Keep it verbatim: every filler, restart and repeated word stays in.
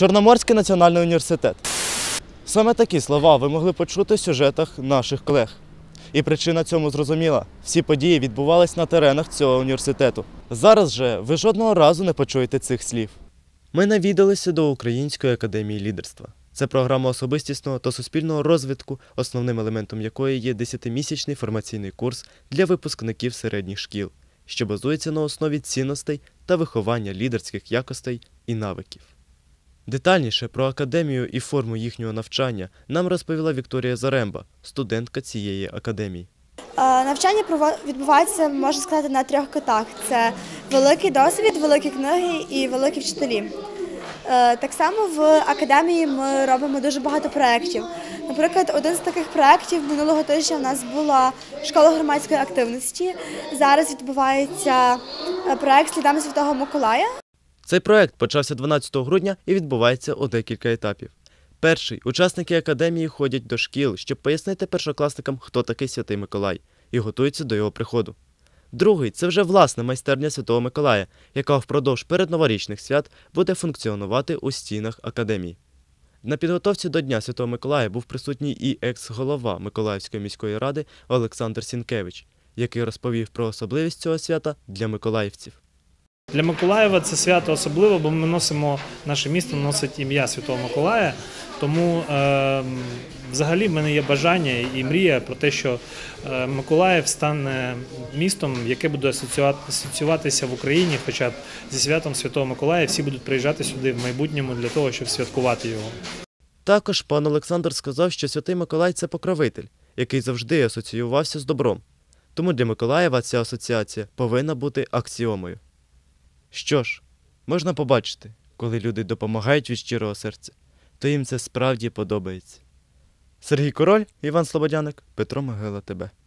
Чорноморський національний університет. Саме такі слова ви могли почути в сюжетах наших колег. І причина цьому зрозуміла. Всі події відбувались на теренах цього університету. Зараз же ви жодного разу не почуєте цих слів. Ми навідалися до Української академії лідерства. Це програма особистісного та суспільного розвитку, основним елементом якої є десятимісячний формаційний курс для випускників середніх шкіл, що базується на основі цінностей та виховання лідерських якостей і навиків. Детальніше про академію і форму їхнього навчання нам розповіла Вікторія Заремба, студентка цієї академії. Навчання відбувається, можна сказати, на трьох китах. Це великий досвід, великі книги і великі вчителі. Так само в академії ми робимо дуже багато проєктів. Наприклад, один з таких проєктів минулого тижня у нас була школа громадської активності. Зараз відбувається проєкт «Слідами Святого Миколая». Цей проєкт почався дванадцятого грудня і відбувається у декілька етапів. Перший – учасники академії ходять до шкіл, щоб пояснити першокласникам, хто такий Святий Миколай, і готуються до його приходу. Другий – це вже власна майстерня Святого Миколая, яка впродовж передноворічних свят буде функціонувати у стінах академії. На підготовці до Дня Святого Миколая був присутній і екс-голова Миколаївської міської ради Олександр Сінкевич, який розповів про особливість цього свята для миколаївців. Для Миколаєва це свято особливо, бо ми носимо, наше місто носить ім'я Святого Миколая, тому е, взагалі в мене є бажання і мрія про те, що е, Миколаїв стане містом, яке буде асоціюватися в Україні, хоча б зі святом Святого Миколая, всі будуть приїжджати сюди в майбутньому для того, щоб святкувати його. Також пан Олександр сказав, що Святий Миколай – це покровитель, який завжди асоціювався з добром. Тому для Миколаєва ця асоціація повинна бути аксіомою. Що ж, можна побачити, коли люди допомагають від щирого серця, то їм це справді подобається. Сергій Король, Іван Слободяник, Петро Могила, ТБ.